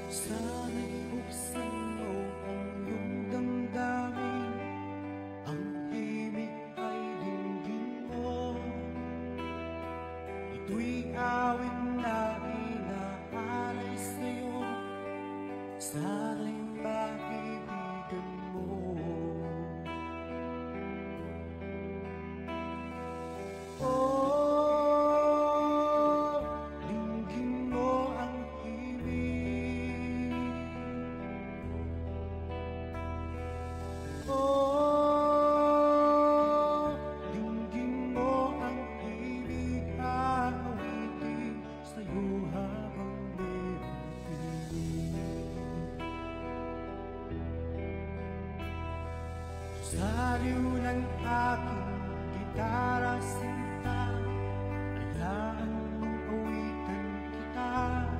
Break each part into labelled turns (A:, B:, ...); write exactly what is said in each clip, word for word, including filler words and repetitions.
A: Sana'y buksan mo ang iyong damdamin, ang himig ay dinggin mo. Ito'y awit na inahalay sa'yo, sana'y maibigan mo. Oh, dinggin mo ang himig. Oh, dinggin mo ang himig, awiting sa'yo habang mayroong himig. Saliw ng aking gitara sinta, hayaan mong awitan kita,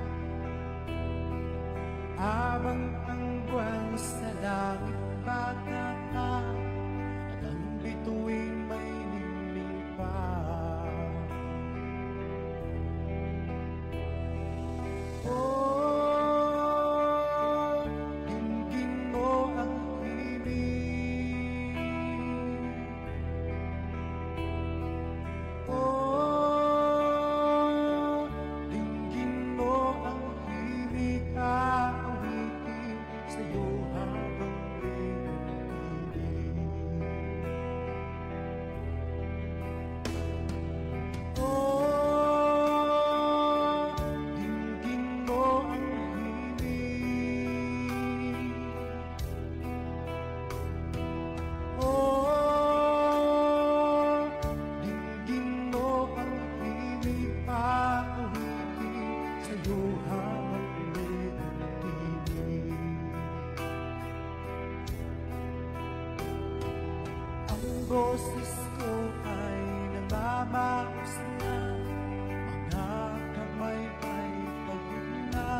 A: habang ang buwan sa langit pagkaka at ang bituin may ningning pa. Oh, dinggin mo ang himig. Oh, dinggin mo ang himig, awiting sa'yo habang mayroong himig. Oh, dinggin mo ang himig. Oh, dinggin mo ang himig, awiting sa'yo habang mayroong himig. Ang boses ko ay namamaos na, mga kamay ay pagod na.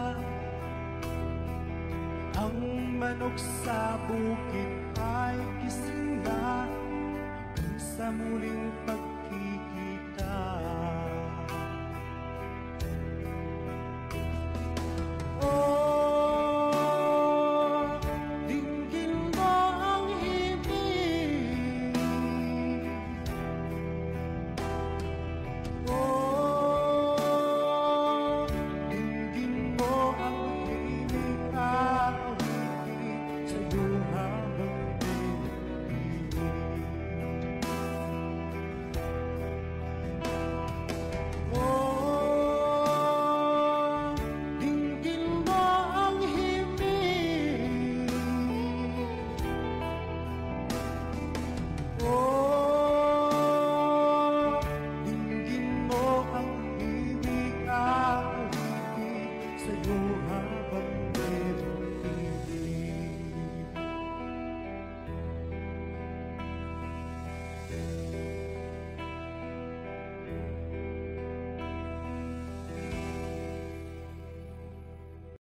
A: Ang manok sa bukid ay gising na, hanggang sa muling pag